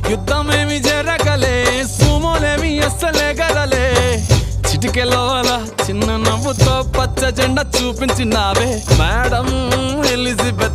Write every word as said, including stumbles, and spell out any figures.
యుద్ధమేమి జరగలే, సుమోలేమి అస్సలే గదలే. చిటికెలోల చిన్న నవ్వుతో పచ్చ జెండా చూపించినావే మేడం ఎలిజబెత్.